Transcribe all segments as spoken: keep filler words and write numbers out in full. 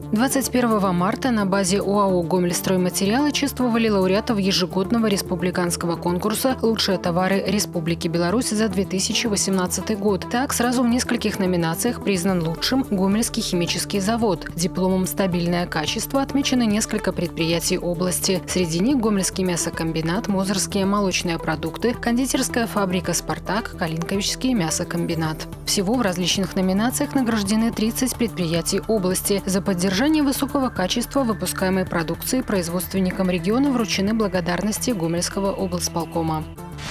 двадцать первого марта на базе ОАО «Гомельстройматериалы» чествовали лауреатов ежегодного республиканского конкурса «Лучшие товары Республики Беларусь за две тысячи восемнадцатый год». Так, сразу в нескольких номинациях признан лучшим Гомельский химический завод. Дипломом «Стабильное качество» отмечены несколько предприятий области. Среди них Гомельский мясокомбинат, Мозырские молочные продукты, кондитерская фабрика «Спартак», Калинковичский мясокомбинат. Всего в различных номинациях награждены тридцать предприятий области. За поддержание высокого качества выпускаемой продукции производственникам региона вручены благодарности Гомельского облсполкома.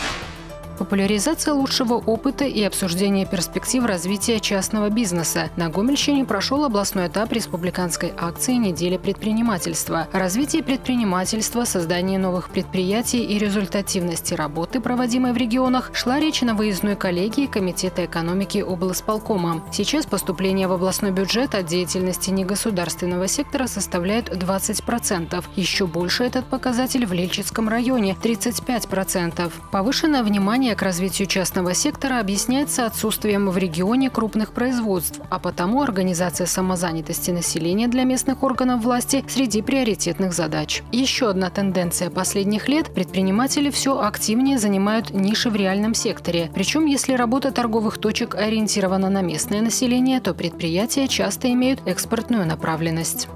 Популяризация лучшего опыта и обсуждение перспектив развития частного бизнеса. На Гомельщине прошел областной этап республиканской акции «Неделя предпринимательства». О развитии предпринимательства, создании новых предприятий и результативности работы, проводимой в регионах, шла речь на выездной коллегии Комитета экономики облсполкома. Сейчас поступление в областной бюджет от деятельности негосударственного сектора составляет двадцать процентов. Еще больше этот показатель в Лельчицком районе – тридцать пять процентов. Повышенное внимание к развитию частного сектора объясняется отсутствием в регионе крупных производств, а потому организация самозанятости населения для местных органов власти среди приоритетных задач. Еще одна тенденция последних лет – предприниматели все активнее занимают ниши в реальном секторе. Причем, если работа торговых точек ориентирована на местное население, то предприятия часто имеют экспортную направленность.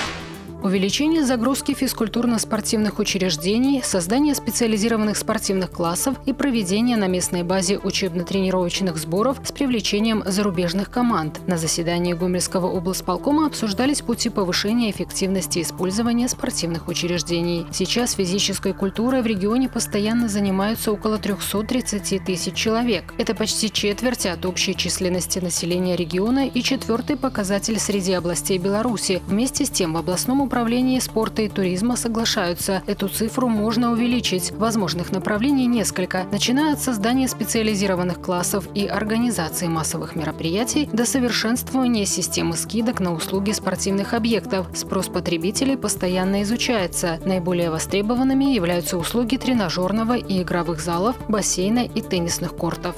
Увеличение загрузки физкультурно-спортивных учреждений, создание специализированных спортивных классов и проведение на местной базе учебно-тренировочных сборов с привлечением зарубежных команд. На заседании Гомельского облсполкома обсуждались пути повышения эффективности использования спортивных учреждений. Сейчас физической культурой в регионе постоянно занимаются около трёхсот тридцати тысяч человек. Это почти четверть от общей численности населения региона и четвертый показатель среди областей Беларуси. Вместе с тем в областном управлении спорта и туризма соглашаются. Эту цифру можно увеличить. Возможных направлений несколько, начиная от создания специализированных классов и организации массовых мероприятий до совершенствования системы скидок на услуги спортивных объектов. Спрос потребителей постоянно изучается. Наиболее востребованными являются услуги тренажерного и игровых залов, бассейна и теннисных кортов.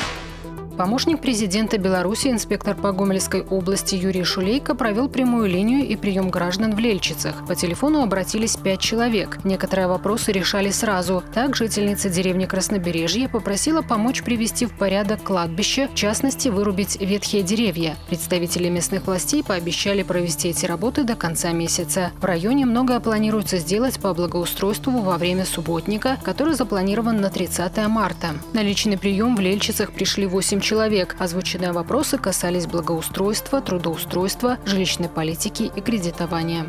Помощник президента Беларуси, инспектор по Гомельской области Юрий Шулейко провел прямую линию и прием граждан в Лельчицах. По телефону обратились пять человек. Некоторые вопросы решали сразу. Так, жительница деревни Краснобережье попросила помочь привести в порядок кладбище, в частности, вырубить ветхие деревья. Представители местных властей пообещали провести эти работы до конца месяца. В районе многое планируется сделать по благоустройству во время субботника, который запланирован на тридцатое марта. На личный прием в Лельчицах пришли восемь человек. Озвученные вопросы касались благоустройства, трудоустройства, жилищной политики и кредитования.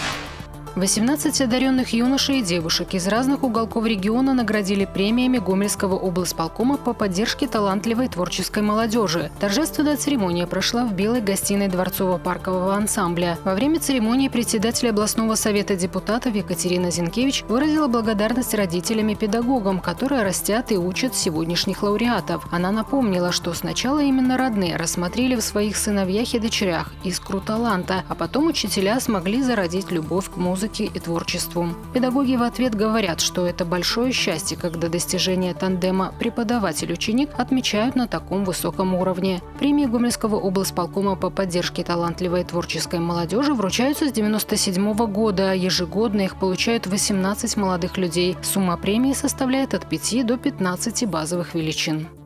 восемнадцать одаренных юношей и девушек из разных уголков региона наградили премиями Гомельского облсполкома по поддержке талантливой творческой молодежи. Торжественная церемония прошла в белой гостиной Дворцово-паркового ансамбля. Во время церемонии председатель областного совета депутатов Екатерина Зинкевич выразила благодарность родителям и педагогам, которые растят и учат сегодняшних лауреатов. Она напомнила, что сначала именно родные рассмотрели в своих сыновьях и дочерях искру таланта, а потом учителя смогли зародить любовь к музыке и творчеству. Педагоги в ответ говорят, что это большое счастье, когда достижения тандема преподаватель-ученик отмечают на таком высоком уровне. Премии Гомельского облсполкома по поддержке талантливой творческой молодежи вручаются с девяносто седьмого года. Ежегодно их получают восемнадцать молодых людей. Сумма премии составляет от пяти до пятнадцати базовых величин.